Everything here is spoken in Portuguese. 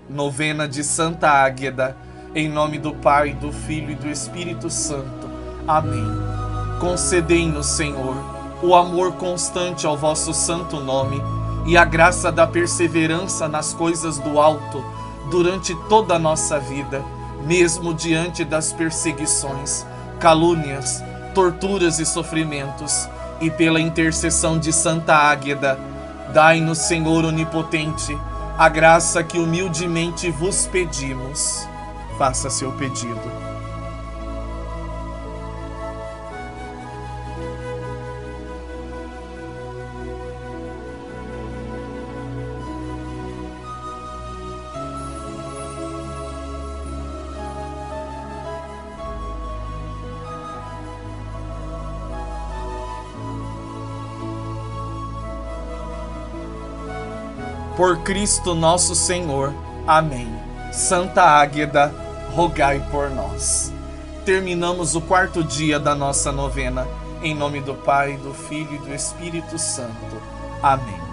Novena de Santa Águeda, em nome do Pai, do Filho e do Espírito Santo. Amém. Concedei-nos, Senhor, o amor constante ao vosso santo nome e a graça da perseverança nas coisas do alto durante toda a nossa vida, mesmo diante das perseguições, calúnias, torturas e sofrimentos, e pela intercessão de Santa Águeda, dai-nos, Senhor onipotente, a graça que humildemente vos pedimos. Faça seu pedido. Por Cristo nosso Senhor. Amém. Santa Águeda, rogai por nós. Terminamos o 4º dia da nossa novena. Em nome do Pai, do Filho e do Espírito Santo. Amém.